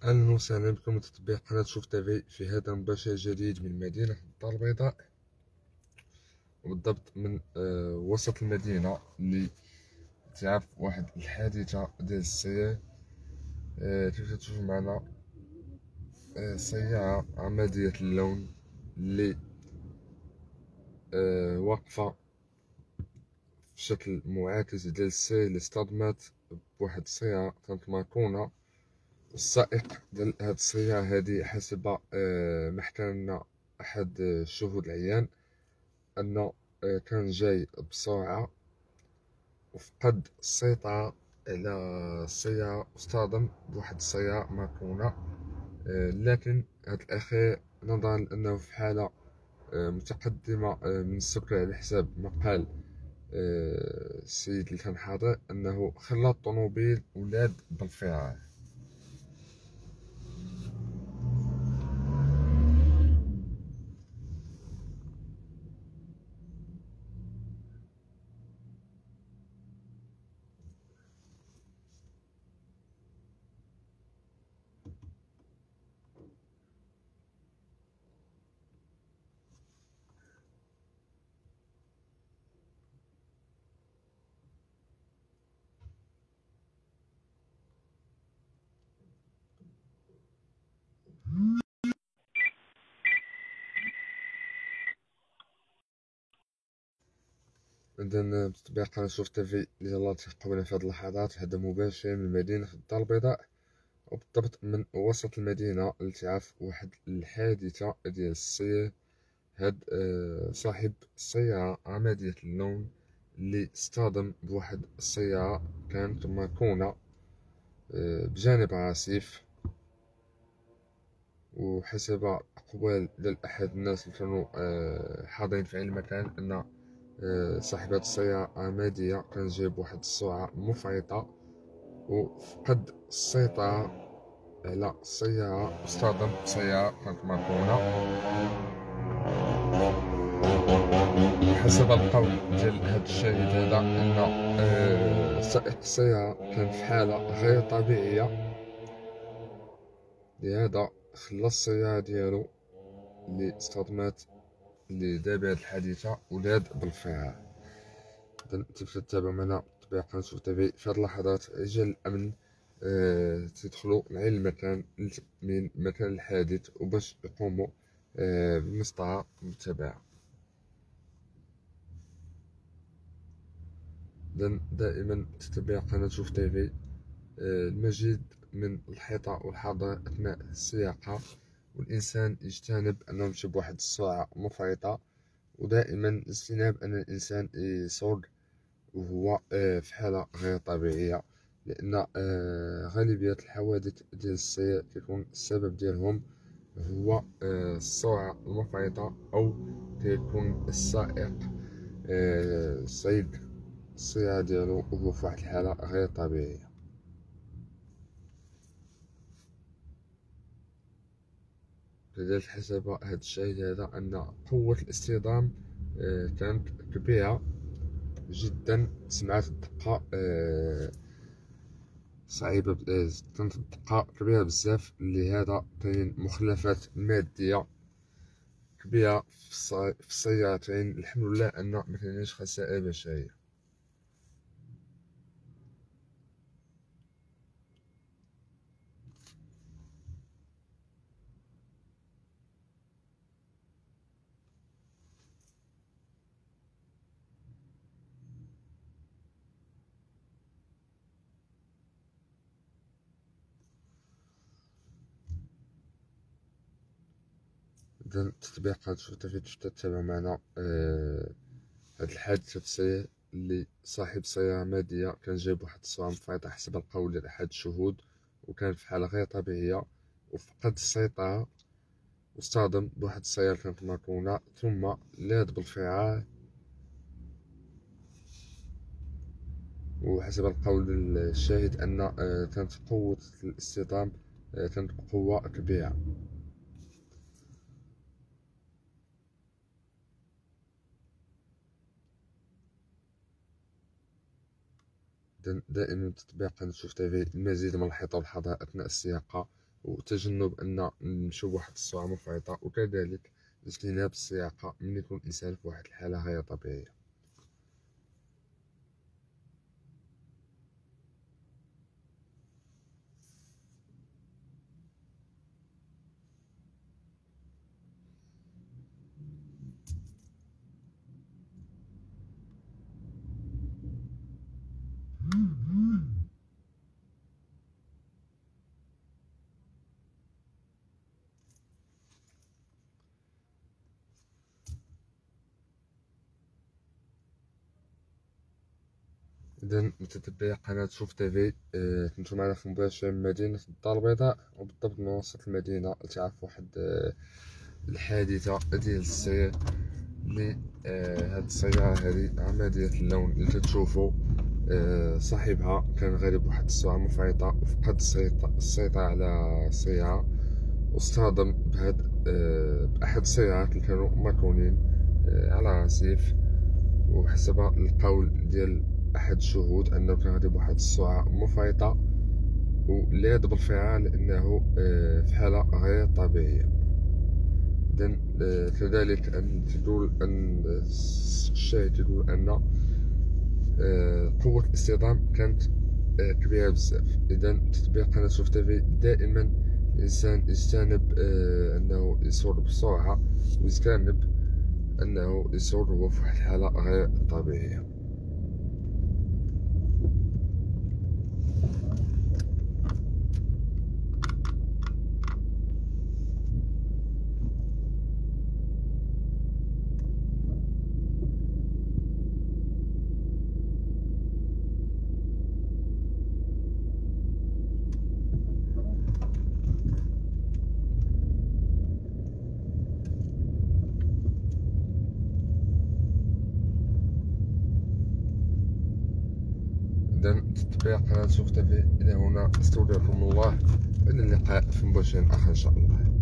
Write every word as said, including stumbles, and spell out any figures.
أهلا وسهلا بكم متتبعي قناة شوف تيفي في هذا المباشر جديد من مدينة الدار البيضاء، وبالضبط من آه وسط المدينة اللي تعرف واحد الحادثة ديال السير. آه كيف تشوفوا معنا آه سيارة عمادية اللون اللي آه واقفة بشكل معاكس ديال السير، اللي اصطدمت بواحد السيارة كانت مركونة. السائق ديال هاد السيارة هادي حسب آه ما حكى لنا أحد الشهود العيان أنه كان جاي بسرعة وفقد السيطرة على السيارة واصطدم بواحد السيارة مركونة. لكن هاد الأخير نظرا لأنه في حالة متقدمة من السكر على حساب ما قال السيد اللي كان حاضر، أنه خلى الطوموبيل ولاد بالفرار. إذن بطبيعة قناة شوف تيفي اللي يلاه تلقاونا في هاد اللحظات، هذا مباشر من مدينة الدار البيضاء، وبالضبط من وسط المدينة اللي تعرف واحد الحادثة ديال السير. هاد آه صاحب السيارة عمادية اللون اللي اصطدم بواحد السيارة كانت مركونة آه بجانب رصيف، وحسب أقوال ديال أحد الناس اللي كانوا آه حاضرين في المكان أن آه صاحب هاد السيارة عمادية كان جايب واحد السرعة مفرطة وفقد السيطرة على السيارة واصطدم بسيارة كانت مركونة. حسب القول ديال هاد الشاهد هذا ان آه سائق السيارة كان في حالة غير طبيعية، لهذا خلى السيارة ديالو اللي اصطدمت اللي دار بهاد الحادثة ولاد بالفرار. إذا تقدروا تتابعوا معنا بطبيعة قناة شوف تيفي في هاد اللحظات. رجال الأمن آه تدخلوا لعين المكان من مكان الحادث وباش يقوموا آه بمسطرة متبعة. إذن دائما تتبع قناة شوف تيفي. المزيد من الحيطة والحذر أثناء السياقة، والإنسان يجتنب أنه يمشي بواحد السرعة مفرطة، ودائما اجتناب أن الإنسان يسوق وهو في حالة غير طبيعية، لأن غالبية الحوادث ديال السير كيكون السبب ديالهم هو السرعة المفرطة، أو كيكون السائق سايق السيارة ديالو وهو في واحد الحالة غير طبيعية. لذلك حسب هذا الشاهد هذا أن قوة الاصطدام كانت كبيرة جدا. سمعت الدقة صعيبة، كانت الدقة كبيرة بزاف، لهذا كاين مخلفات مادية كبيرة في السيارتين. الحمد لله أن مكاينش خسائر بشرية. إذا تتبع قناة شوف تيفي تتابع معنا آه هاد الحادثة السير اللي صاحب سيارة عمادية كان جايب واحد السرعة مفرطة حسب القول ديال أحد الشهود، وكان في حالة غير طبيعية وفقد السيطرة واصطدم بواحد السيارة كانت مركونة، ثم لاذ بالفرار. وحسب القول ديال الشاهد أن كانت قوة الاصطدام كانت بقوة كبيرة. دائما تتبع قناة شوف تيفي المزيد من الحيطة والحذر أثناء السياقة. وتجنب أن نمشيو بواحد السرعة مفرطة، وكذلك اجتناب السياقة من يكون الإنسان في واحد الحالة غير طبيعية. إذا متتبعي قناة شوف تيفي، آه، كنتو معنا في مباشر من مدينة الدار البيضاء، وبالضبط من وسط المدينة، لتعرفوا واحد آه، الحادثة ديال السير لي آه، هاد السيارة هادي عمادية اللون اللي كتشوفو آه، صاحبها كان غادي بواحد السرعة مفرطة وفقد السيطرة على السيارة، واصطدم بهاد آه، بأحد السيارات اللي كانوا مركونين آه، على رصيف. وحسب القول ديال أحد الشهود أنه كان غادي بواحد السرعة مفرطة ولاذ بالفعل لأنه آه، في حالة غير طبيعية. إذن آه، كذلك أن تدل أن الشاهد يقول أن آه، قوة الاصطدام كانت آه، كبيرة بزاف. إذا تتبع قناة شوف تيفي دائما الإنسان يجتنب آه، أنه يسوق بسرعة، ويجتنب أنه يسوق وهو في واحد الحالة غير طبيعية. إذا تتبع قناة شوف تيفي. إلى هنا استودعكم الله، إلى اللقاء في مباشر آخر إن شاء الله.